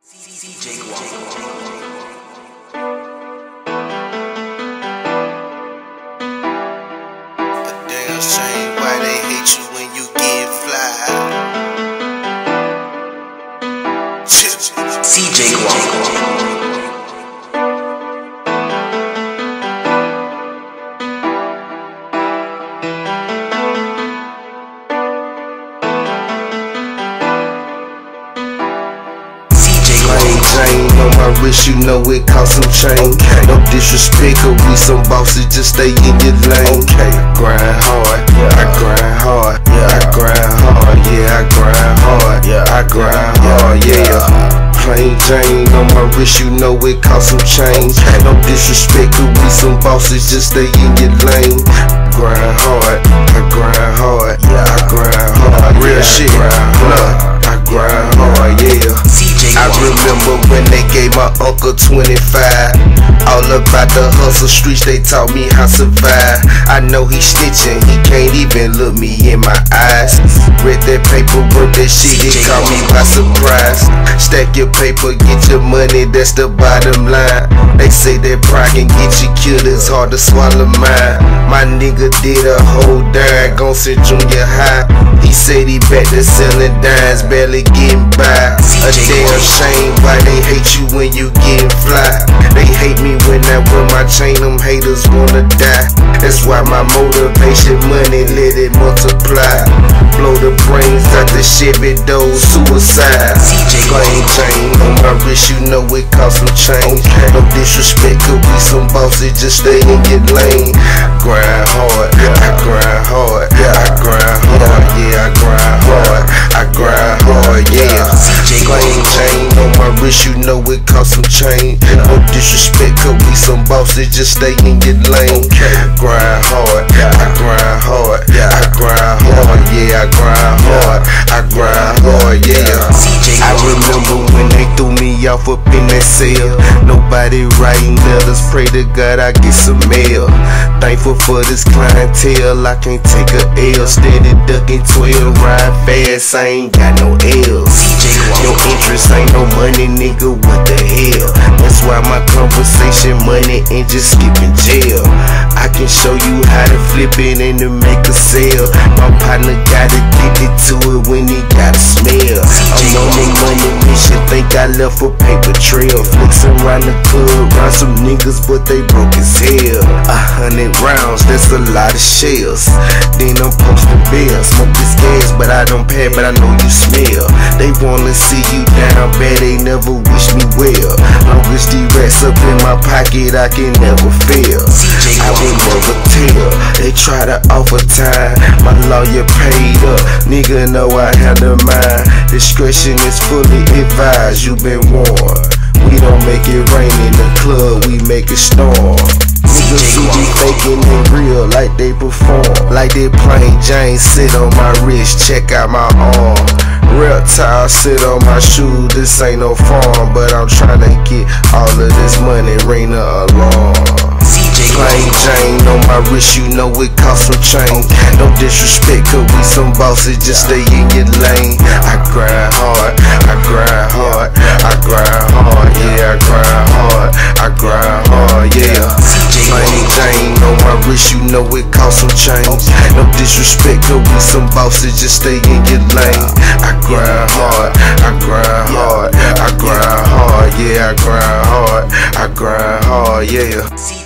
Damn shame why they hate you when you get fly. CJ Chain on my wrist, you know it cost some change. No disrespect, cause we some bosses, just stay in your lane. Grind hard, I grind hard, I grind hard, yeah, I grind hard, I grind hard, yeah. Plain Jane on my wrist, you know it cost some change. No disrespect, cause we some bosses, just stay in your lane. Grind hard, I grind hard, I grind hard, real shit, look, I grind hard, yeah. I remember when they gave my uncle 25. All about the hustle streets, they taught me how to survive. I know he snitching, he can't even look me in my eyes. Read that paperwork, that shit, it caught me by surprise. Stack your paper, get your money, that's the bottom line. They say that pride can get you killed, it's hard to swallow mine. My nigga did a whole dime, gon' sit junior high. He said he back to selling dimes, barely getting by. A damn shame why they hate you when you getting fly. They hate me when I wear my chain, them haters wanna die. That's why my motivation money, let it multiply. Blow the brains out the Chevy door, suicide. Plain Jane on my wrist, you know it cost some change. No disrespect, cause we some bosses, just stay in your lane. Grind hard, I grind hard, I grind hard, yeah, I grind hard, I grind hard, yeah. Plain Jane on my wrist, you know it cost some change. No disrespect, cause we some bosses, just stay in your lane. Grind hard, I grind hard, I grind hard, yeah, I grind hard, I grind hard, yeah. I remember when they threw me off up in that cell. Nobody writing letters, pray to God I get some mail. Thankful for this clientele, I can't take a L. Steady ducking 12, ride fast, I ain't got no L's. Your interest ain't no money, nigga, what the hell? That's why my conversation money ain't just skipping jail. I can show you how to flip it and to make a sale. My partner gotta get it to it when he got a smell. I'm on the money mission, think I left a paper trail. Flexing around the club, round some niggas, but they broke as hell. 100 rounds, that's a lot of shells. Then I'm posting bills, smoke this gas, but I don't pay, but I know you smell. They wanna see you down bad, they never wish me well. Long as the rats up in my pocket, I can never fail. I would never tell, they try to offer time. My lawyer paid up, nigga know I handle mine. Discretion is fully advised, you been warned. We don't make it rain in the club, we make it storm. Niggas who be faking and real like they perform. Like they Plain Jane sit on my wrist, check out my arm. Reptile sit on my shoe, this ain't no farm. But I'm tryna get all of this money, ring the alarm. Plain Jane on my wrist, you know it cost some change. No disrespect, cause we some bosses, just stay in your lane. I grind hard, I grind hard, I grind hard, yeah, I grind hard, I grind hard, yeah. Plain Jane on my wrist, you know it cost some change. No disrespect, cause we some bosses, just stay in your lane. I grind hard, I grind hard, I grind hard, yeah, I grind hard, I grind hard, yeah.